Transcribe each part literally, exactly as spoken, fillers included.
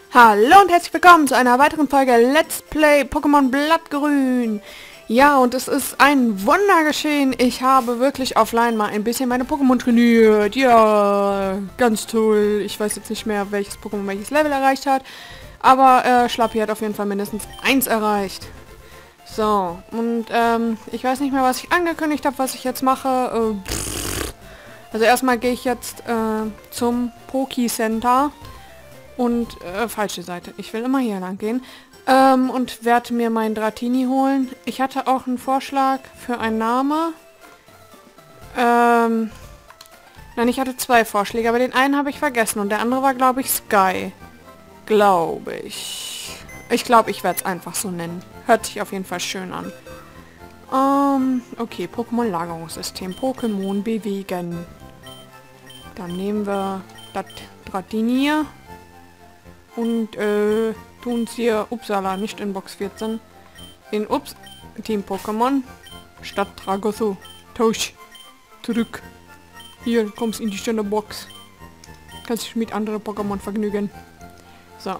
Hallo und herzlich willkommen zu einer weiteren Folge Let's Play Pokémon Blattgrün. Ja, und es ist ein Wunder geschehen. Ich habe wirklich offline mal ein bisschen meine Pokémon trainiert. Ja, ganz toll. Ich weiß jetzt nicht mehr, welches Pokémon welches Level erreicht hat. Aber äh, Schlappi hat auf jeden Fall mindestens eins erreicht. So, und ähm, ich weiß nicht mehr, was ich angekündigt habe, was ich jetzt mache. Äh, also erstmal gehe ich jetzt äh, zum Poké-Center. Und, äh, falsche Seite. Ich will immer hier lang gehen. Ähm, und werde mir meinen Dratini holen. Ich hatte auch einen Vorschlag für einen Namen. Ähm, nein, ich hatte zwei Vorschläge, aber den einen habe ich vergessen. Und der andere war, glaube ich, Sky. Glaube ich. Ich glaube, ich werde es einfach so nennen. Hört sich auf jeden Fall schön an. Ähm, okay, Pokémon-Lagerungssystem. Pokémon bewegen. Dann nehmen wir das Dratini und äh, tun es hier Uppsala, nicht in Box vierzehn. In Ups Team Pokémon statt Tragoso. Tausch. Zurück. Hier, kommst in die schöne Box. Kannst dich mit anderen Pokémon vergnügen. So.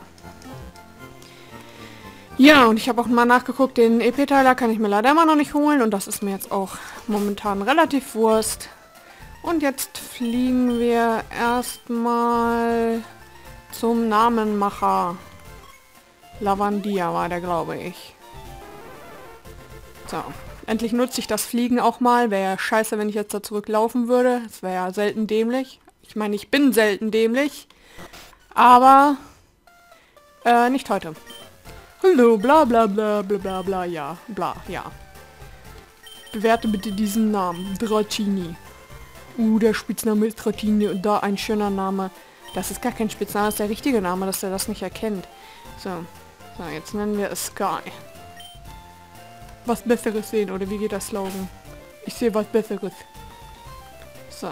Ja, und ich habe auch mal nachgeguckt, den E P-Teiler kann ich mir leider immer noch nicht holen. Und das ist mir jetzt auch momentan relativ Wurst. Und jetzt fliegen wir erstmal zum Namenmacher. Lavandia war der, glaube ich. So. Endlich nutze ich das Fliegen auch mal. Wäre ja scheiße, wenn ich jetzt da zurücklaufen würde. Das wäre ja selten dämlich. Ich meine, ich bin selten dämlich. Aber äh, nicht heute. Hallo, bla bla bla bla bla bla, ja. Bla, ja. Bewerte bitte diesen Namen. Dratini. Uh, der Spitzname ist Dratini und da ein schöner Name. Das ist gar kein Spitzname, das ist der richtige Name, dass er das nicht erkennt. So. So, jetzt nennen wir es Sky. Was Besseres sehen, oder wie geht das Slogan? Ich sehe was Besseres. So.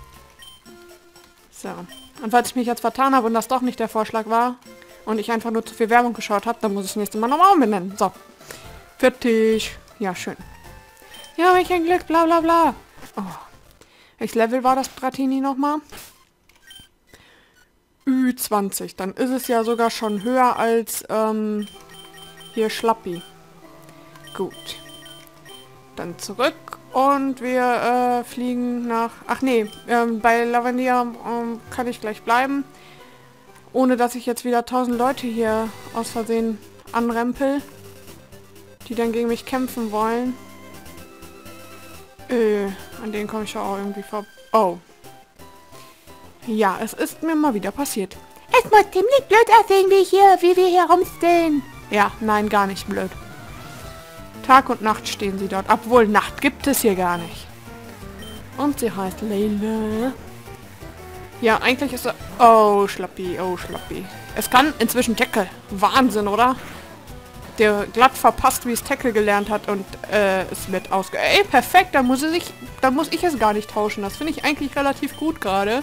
So. Und falls ich mich jetzt vertan habe und das doch nicht der Vorschlag war und ich einfach nur zu viel Werbung geschaut habe, dann muss ich das nächste Mal nochmal umbenennen. So. Fertig. Ja, schön. Ja, welch ein Glück, bla bla bla. Oh. Welches Level war das Dratini nochmal? Ü zwanzig. Dann ist es ja sogar schon höher als ähm, hier Schlappi. Gut. Dann zurück und wir äh, fliegen nach... Ach nee, ähm, bei Lavandia ähm, kann ich gleich bleiben. Ohne dass ich jetzt wieder tausend Leute hier aus Versehen anrempel, die dann gegen mich kämpfen wollen. Äh, an denen komme ich ja auch irgendwie vor... Oh. Ja, es ist mir mal wieder passiert. Es muss ziemlich blöd aussehen, wie hier, wie wir hier rumstehen. Ja, nein, gar nicht blöd. Tag und Nacht stehen sie dort. Obwohl, Nacht gibt es hier gar nicht. Und sie heißt Leila. Ja, eigentlich ist er... Oh, Schlappi, oh, Schlappi. Es kann inzwischen Tackle. Wahnsinn, oder? Der glatt verpasst, wie es Tackle gelernt hat und äh, es wird ausge... Ey, perfekt, da muss, er sich, da muss ich es gar nicht tauschen. Das finde ich eigentlich relativ gut gerade.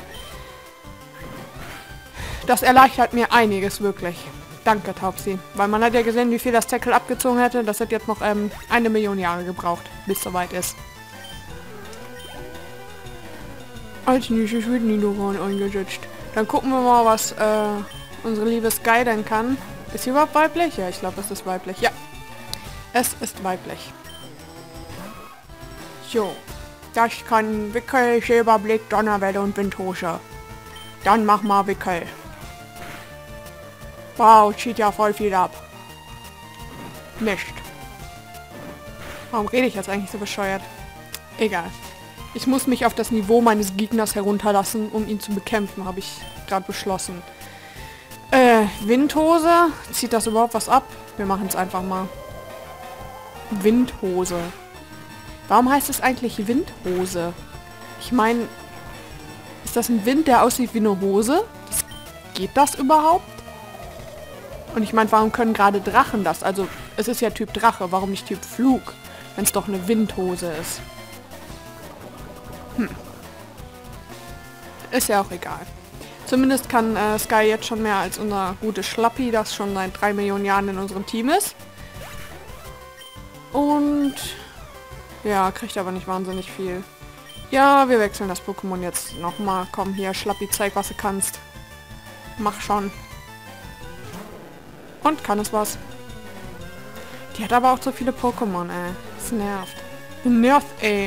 Das erleichtert mir einiges, wirklich. Danke, Taubsi. Weil man hat ja gesehen, wie viel das Tackle abgezogen hätte. Das hat jetzt noch ähm, eine Million Jahre gebraucht, bis es soweit ist. Als nächstes wird Nidoran eingesetzt. Dann gucken wir mal, was äh, unsere liebe Sky denn kann. Ist sie überhaupt weiblich? Ja, ich glaube, es ist weiblich. Ja, es ist weiblich. So. Das kann Wickel, Schäberblick, Donnerwelle und Windhose. Dann mach mal Wickel. Wow, zieht ja voll viel ab. Nicht. Warum rede ich jetzt eigentlich so bescheuert? Egal. Ich muss mich auf das Niveau meines Gegners herunterlassen, um ihn zu bekämpfen, habe ich gerade beschlossen. Äh, Windhose. Zieht das überhaupt was ab? Wir machen es einfach mal. Windhose. Warum heißt es eigentlich Windhose? Ich meine, ist das ein Wind, der aussieht wie eine Hose? Das, geht das überhaupt? Und ich meine, warum können gerade Drachen das? Also, es ist ja Typ Drache, warum nicht Typ Flug? Wenn es doch eine Windhose ist. Hm. Ist ja auch egal. Zumindest kann äh, Sky jetzt schon mehr als unser gutes Schlappi, das schon seit drei Millionen Jahren in unserem Team ist. Und... ja, kriegt aber nicht wahnsinnig viel. Ja, wir wechseln das Pokémon jetzt nochmal. Komm hier, Schlappi, zeig, was du kannst. Mach schon. Und kann es was? Die hat aber auch so viele Pokémon, ey. Das nervt. Nervt, ey.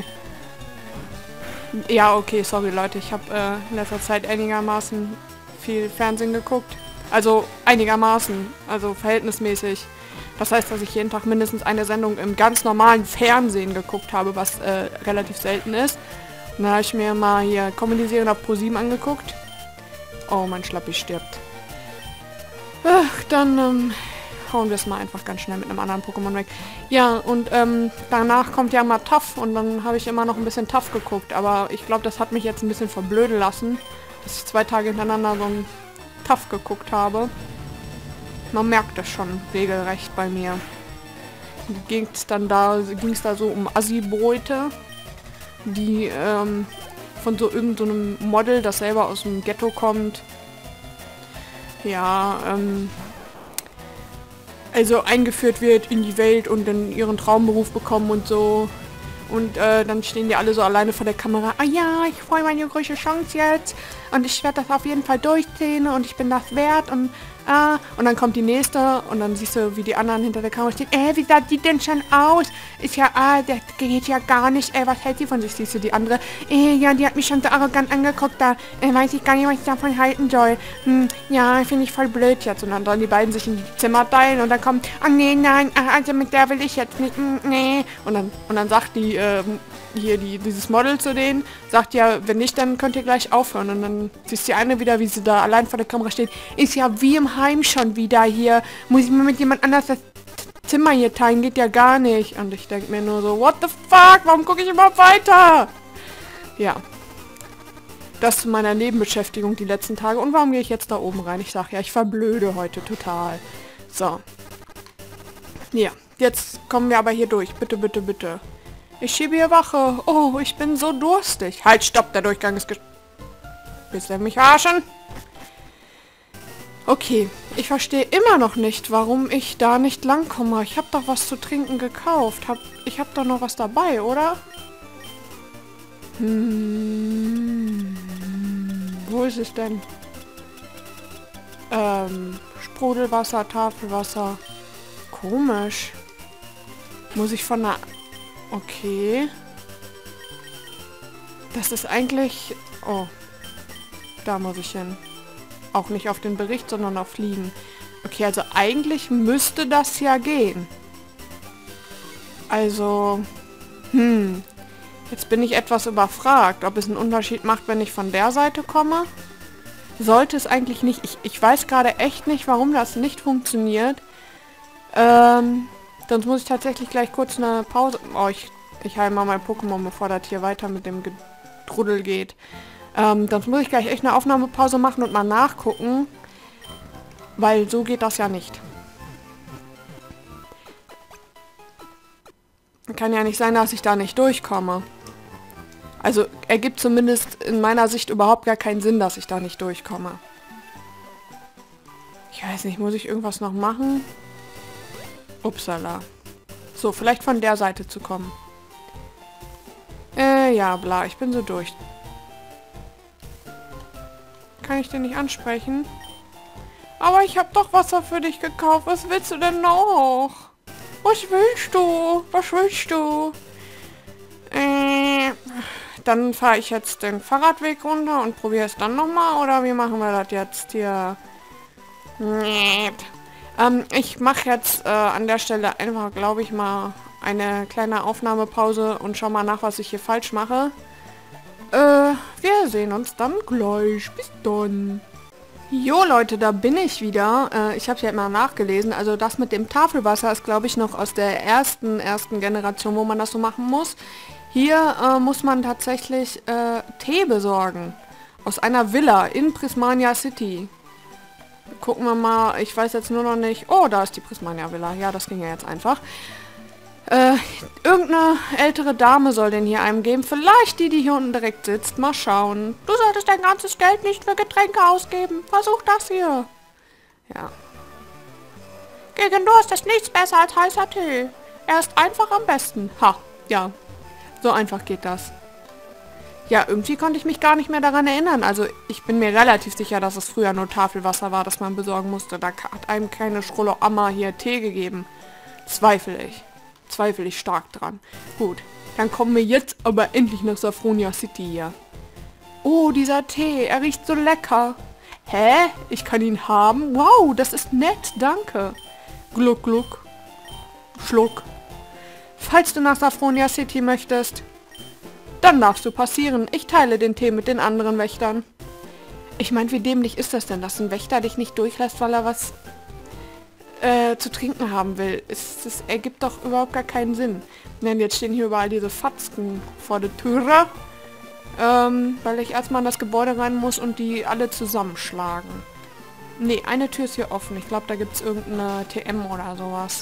Ja, okay, sorry Leute. Ich habe äh, in letzter Zeit einigermaßen viel Fernsehen geguckt. Also einigermaßen. Also verhältnismäßig. Das heißt, dass ich jeden Tag mindestens eine Sendung im ganz normalen Fernsehen geguckt habe, was äh, relativ selten ist. Und dann habe ich mir mal hier Comedy-Serien auf Pro sieben angeguckt. Oh, mein Schlappi stirbt. Ach, dann ähm, hauen wir es mal einfach ganz schnell mit einem anderen Pokémon weg. Ja, und ähm, danach kommt ja mal Tough und dann habe ich immer noch ein bisschen Tough geguckt. Aber ich glaube, das hat mich jetzt ein bisschen verblöden lassen, dass ich zwei Tage hintereinander so ein Tough geguckt habe. Man merkt das schon regelrecht bei mir. Ging es dann da, ging es da so um Assi-Bräute, die ähm, von so irgendeinem so Model, das selber aus dem Ghetto kommt, ja, ähm, also eingeführt wird in die Welt und dann ihren Traumberuf bekommen und so. Und äh, dann stehen die alle so alleine vor der Kamera. Ah ja, ich freue meine große Chance jetzt. Und ich werde das auf jeden Fall durchziehen und ich bin das wert. Und ah, und dann kommt die nächste und dann siehst du, wie die anderen hinter der Kamera stehen. Äh, wie sah die denn schon aus? Ist ja, ah, das geht ja gar nicht. Ey, was hält die von sich? Siehst du die andere? Äh, ja, die hat mich schon so arrogant angeguckt. Da äh, weiß ich gar nicht, was ich davon halten soll. Hm, ja, finde ich voll blöd jetzt. Und dann sollen die beiden sich in die Zimmer teilen und dann kommt, ah nee, nein, also mit der will ich jetzt nicht, hm, nee. Und dann, und dann sagt die, ähm, hier die, dieses Model zu denen, sagt ja, wenn nicht, dann könnt ihr gleich aufhören. Und dann siehst du die eine wieder, wie sie da allein vor der Kamera steht. Ist ja wie im Heim schon wieder hier. Muss ich mir mit jemand anders das Zimmer hier teilen? Geht ja gar nicht. Und ich denke mir nur so, what the fuck? Warum gucke ich immer weiter? Ja. Das zu meiner Nebenbeschäftigung die letzten Tage. Und warum gehe ich jetzt da oben rein? Ich sage ja, ich verblöde heute total. So. Ja, jetzt kommen wir aber hier durch. Bitte, bitte, bitte. Ich schiebe hier Wache. Oh, ich bin so durstig. Halt, stopp, der Durchgang ist ges... Willst du mich verarschen? Okay, ich verstehe immer noch nicht, warum ich da nicht langkomme. Ich habe doch was zu trinken gekauft. Hab, ich habe doch noch was dabei, oder? Hm, wo ist es denn? Ähm, Sprudelwasser, Tafelwasser. Komisch. Muss ich von der... Okay. Das ist eigentlich... Oh. Da muss ich hin. Auch nicht auf den Bericht, sondern auf Fliegen. Okay, also eigentlich müsste das ja gehen. Also... Hm. Jetzt bin ich etwas überfragt, ob es einen Unterschied macht, wenn ich von der Seite komme. Sollte es eigentlich nicht. Ich, ich weiß gerade echt nicht, warum das nicht funktioniert. Ähm... Sonst muss ich tatsächlich gleich kurz eine Pause... Oh, ich, ich heile mal mein Pokémon, bevor das hier weiter mit dem Gedruddel geht. Ähm, sonst muss ich gleich echt eine Aufnahmepause machen und mal nachgucken. Weil so geht das ja nicht. Kann ja nicht sein, dass ich da nicht durchkomme. Also ergibt zumindest in meiner Sicht überhaupt gar keinen Sinn, dass ich da nicht durchkomme. Ich weiß nicht, muss ich irgendwas noch machen? Upsala. So, vielleicht von der Seite zu kommen. Äh, ja, bla, ich bin so durch. Kann ich den nicht ansprechen? Aber ich habe doch Wasser für dich gekauft. Was willst du denn noch? Was willst du? Was willst du? Äh, dann fahre ich jetzt den Fahrradweg runter und probiere es dann nochmal. Oder wie machen wir das jetzt hier? Nee. Ähm, ich mache jetzt äh, an der Stelle einfach, glaube ich, mal eine kleine Aufnahmepause und schau mal nach, was ich hier falsch mache. Äh, wir sehen uns dann gleich. Bis dann. Jo, Leute, da bin ich wieder. Äh, ich habe ja immer nachgelesen. Also das mit dem Tafelwasser ist, glaube ich, noch aus der ersten, ersten Generation, wo man das so machen muss. Hier äh, muss man tatsächlich äh, Tee besorgen. Aus einer Villa in Prismania City. Gucken wir mal, ich weiß jetzt nur noch nicht... Oh, da ist die Prismania Villa. Ja, das ging ja jetzt einfach. Äh, irgendeine ältere Dame soll den hier einem geben. Vielleicht die, die hier unten direkt sitzt. Mal schauen. Du solltest dein ganzes Geld nicht für Getränke ausgeben. Versuch das hier. Ja. Gegen Durst ist nichts besser als heißer Tee. Er ist einfach am besten. Ha, ja. So einfach geht das. Ja, irgendwie konnte ich mich gar nicht mehr daran erinnern. Also ich bin mir relativ sicher, dass es früher nur Tafelwasser war, das man besorgen musste. Da hat einem keine Schrullo Amma hier Tee gegeben. Zweifel ich. Zweifel ich stark dran. Gut, dann kommen wir jetzt aber endlich nach Saffronia City hier. Oh, dieser Tee, er riecht so lecker. Hä? Ich kann ihn haben? Wow, das ist nett, danke. Gluck, gluck. Schluck. Falls du nach Saffronia City möchtest, dann darfst du passieren. Ich teile den Tee mit den anderen Wächtern. Ich meine, wie dämlich ist das denn, dass ein Wächter dich nicht durchlässt, weil er was äh, zu trinken haben will? Es, es ergibt doch überhaupt gar keinen Sinn. Denn jetzt stehen hier überall diese Fatzken vor der Türe, ähm, weil ich erstmal in das Gebäude rein muss und die alle zusammenschlagen. Nee, eine Tür ist hier offen. Ich glaube, da gibt es irgendeine T M oder sowas.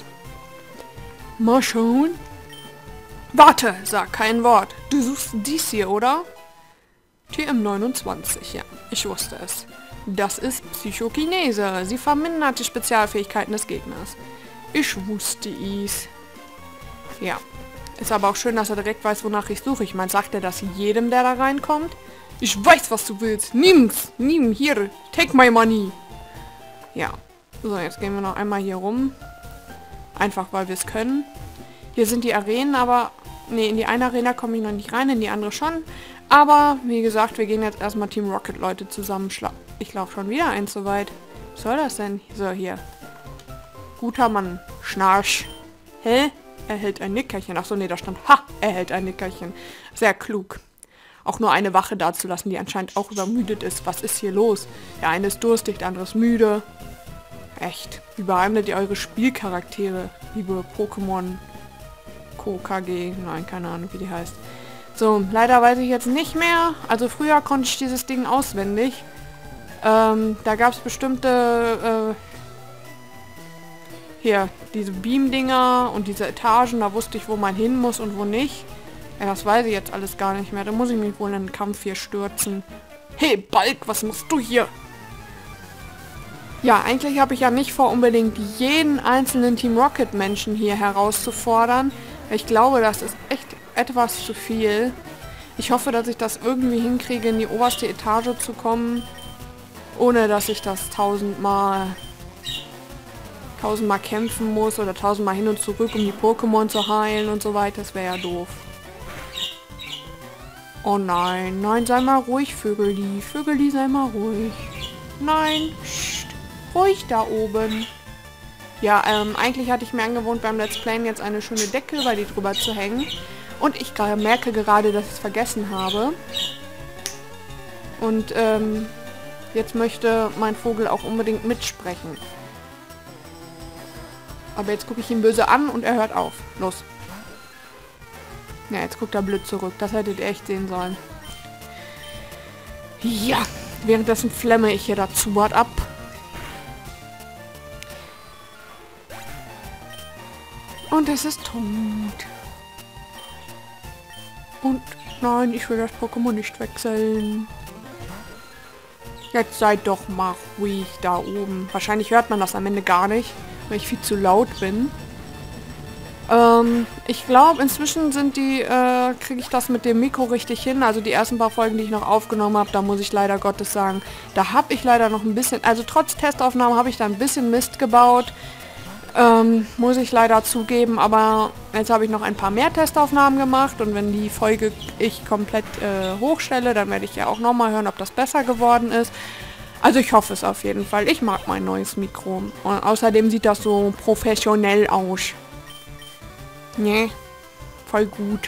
Mal schauen. Warte, sag kein Wort. Du suchst dies hier, oder? T M neunundzwanzig, ja. Ich wusste es. Das ist Psychokinese. Sie vermindert die Spezialfähigkeiten des Gegners. Ich wusste es. Ja. Ist aber auch schön, dass er direkt weiß, wonach ich suche. Ich meine, sagt er das jedem, der da reinkommt? Ich weiß, was du willst. Nimm's. Nimm. Hier. Take my money. Ja. So, jetzt gehen wir noch einmal hier rum. Einfach, weil wir es können. Hier sind die Arenen, aber... Ne, in die eine Arena komme ich noch nicht rein, in die andere schon. Aber, wie gesagt, wir gehen jetzt erstmal Team Rocket Leute zusammenschlagen. Ich laufe schon wieder eins so weit. Was soll das denn? So, hier. Guter Mann. Schnarch. Hä? Er hält ein Nickerchen. Achso, nee, da stand, ha, er hält ein Nickerchen. Sehr klug. Auch nur eine Wache dazulassen, die anscheinend auch übermüdet ist. Was ist hier los? Der eine ist durstig, der andere ist müde. Echt. Wie behandelt ihr eure Spielcharaktere, liebe Pokémon Co K G? Nein, keine Ahnung, wie die heißt. So, leider weiß ich jetzt nicht mehr. Also früher konnte ich dieses Ding auswendig. Ähm, da gab es bestimmte... Äh, hier, diese Beam-Dinger und diese Etagen, da wusste ich, wo man hin muss und wo nicht. Ja, das weiß ich jetzt alles gar nicht mehr. Da muss ich mich wohl in den Kampf hier stürzen. Hey, Balk, was machst du hier? Ja, eigentlich habe ich ja nicht vor, unbedingt jeden einzelnen Team Rocket Menschen hier herauszufordern. Ich glaube, das ist echt etwas zu viel. Ich hoffe, dass ich das irgendwie hinkriege, in die oberste Etage zu kommen, ohne dass ich das tausendmal tausendmal kämpfen muss oder tausendmal hin und zurück, um die Pokémon zu heilen und so weiter. Das wäre ja doof. Oh nein, nein, sei mal ruhig, Vögeli. Vögeli, sei mal ruhig. Nein, pst, ruhig da oben. Ja, ähm, eigentlich hatte ich mir angewohnt, beim Let's Playen jetzt eine schöne Decke über die drüber zu hängen. Und ich merke gerade, dass ich es vergessen habe. Und, ähm, jetzt möchte mein Vogel auch unbedingt mitsprechen. Aber jetzt gucke ich ihn böse an und er hört auf. Los. Ja, jetzt guckt er blöd zurück. Das hättet ihr echt sehen sollen. Ja, währenddessen flemme ich hier dazu was ab. Und es ist tot. Und nein, ich will das Pokémon nicht wechseln. Jetzt seid doch mal ruhig da oben. Wahrscheinlich hört man das am Ende gar nicht, weil ich viel zu laut bin. Ähm, ich glaube, inzwischen sind die, äh, kriege ich das mit dem Mikro richtig hin. Also die ersten paar Folgen, die ich noch aufgenommen habe, da muss ich leider Gottes sagen, da habe ich leider noch ein bisschen, also trotz Testaufnahmen habe ich da ein bisschen Mist gebaut. Ähm, muss ich leider zugeben, aber jetzt habe ich noch ein paar mehr Testaufnahmen gemacht und wenn die Folge ich komplett äh, hochstelle, dann werde ich ja auch nochmal hören, ob das besser geworden ist. Also ich hoffe es auf jeden Fall. Ich mag mein neues Mikro. Und außerdem sieht das so professionell aus. Nee, voll gut.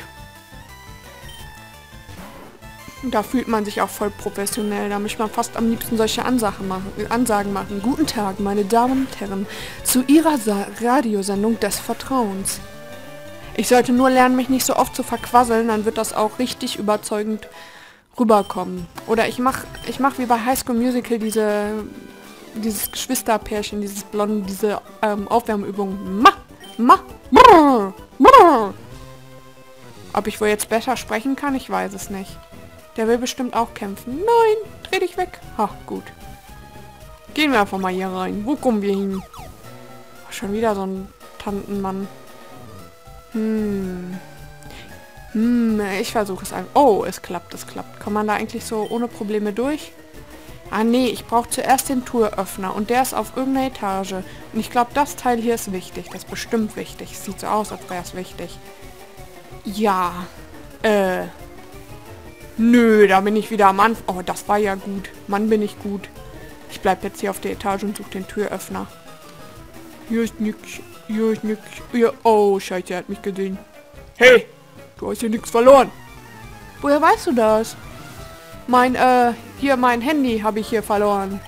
Da fühlt man sich auch voll professionell. Da möchte man fast am liebsten solche Ansagen machen, Ansagen machen. Guten Tag, meine Damen und Herren, zu Ihrer Sa- Radiosendung des Vertrauens. Ich sollte nur lernen, mich nicht so oft zu verquasseln, dann wird das auch richtig überzeugend rüberkommen. Oder ich mach, ich mach wie bei High School Musical diese, dieses Geschwisterpärchen, dieses Blonde, diese ähm, Aufwärmübung. Ma, ma, brr, brr. Ob ich wohl jetzt besser sprechen kann, ich weiß es nicht. Der will bestimmt auch kämpfen. Nein, dreh dich weg. Ha, gut. Gehen wir einfach mal hier rein. Wo kommen wir hin? Schon wieder so ein Tantenmann. Hm. Hm, ich versuche es einfach. Oh, es klappt, es klappt. Kann man da eigentlich so ohne Probleme durch? Ah nee, ich brauche zuerst den Türöffner und der ist auf irgendeiner Etage. Und ich glaube, das Teil hier ist wichtig. Das ist bestimmt wichtig. Sieht so aus, als wäre es wichtig. Ja. Äh. Nö, da bin ich wieder am Anfang. Oh, das war ja gut. Mann, bin ich gut. Ich bleib jetzt hier auf der Etage und suche den Türöffner. Hier ist nix. Hier ist nix. Hier. Oh, Scheiße, er hat mich gesehen. Hey, du hast hier nichts verloren. Woher weißt du das? Mein, äh, hier mein Handy habe ich hier verloren.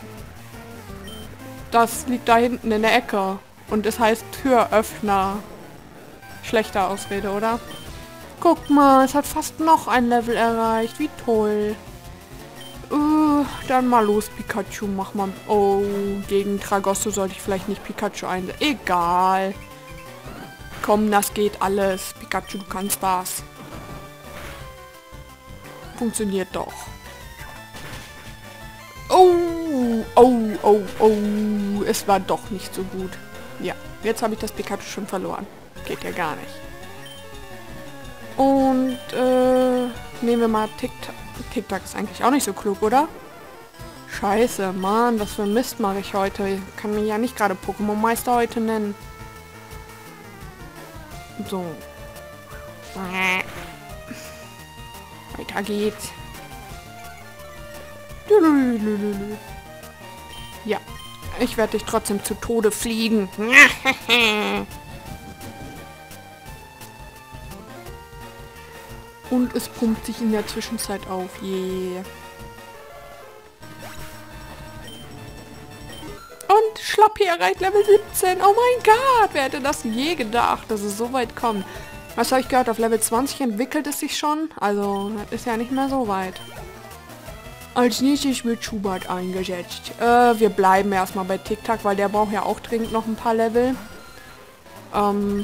Das liegt da hinten in der Ecke. Und es heißt Türöffner. Schlechte Ausrede, oder? Guck mal, es hat fast noch ein Level erreicht. Wie toll. Uh, dann mal los, Pikachu. Mach mal... Oh, gegen Tragosso sollte ich vielleicht nicht Pikachu einsetzen. Egal. Komm, das geht alles. Pikachu, du kannst das. Funktioniert doch. Oh, oh, oh, oh. Es war doch nicht so gut. Ja, jetzt habe ich das Pikachu schon verloren. Geht ja gar nicht. Und, äh, nehmen wir mal TikTok. TikTok ist eigentlich auch nicht so klug, oder? Scheiße, Mann, was für ein Mist mache ich heute. Ich kann mich ja nicht gerade Pokémon-Meister heute nennen. So. Weiter geht's. Ja, ich werde dich trotzdem zu Tode fliegen. Und es pumpt sich in der Zwischenzeit auf. Yeah. Und Schlappi erreicht Level siebzehn. Oh mein Gott, wer hätte das je gedacht, dass es so weit kommt. Was habe ich gehört? Auf Level zwanzig entwickelt es sich schon. Also, das ist ja nicht mehr so weit. Als nächstes wird Schubert eingesetzt. Äh, wir bleiben erstmal bei TikTok, weil der braucht ja auch dringend noch ein paar Level. Ähm...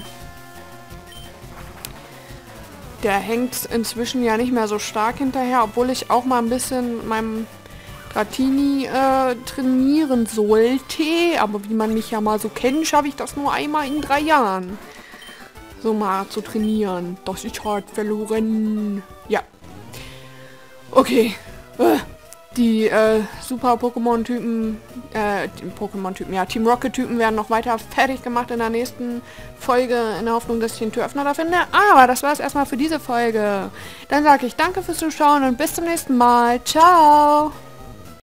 Der hängt inzwischen ja nicht mehr so stark hinterher, obwohl ich auch mal ein bisschen meinem Dratini äh, trainieren sollte. Aber wie man mich ja mal so kennt, schaffe ich das nur einmal in drei Jahren. So mal zu trainieren. Das ist hart verloren. Ja. Okay. Äh, die äh, Super-Pokémon-Typen, äh, Pokémon-Typen, ja, Team Rocket-Typen werden noch weiter fertig gemacht in der nächsten Folge, in der Hoffnung, dass ich den Türöffner da finde. Aber das war es erstmal für diese Folge. Dann sage ich danke fürs Zuschauen und bis zum nächsten Mal. Ciao!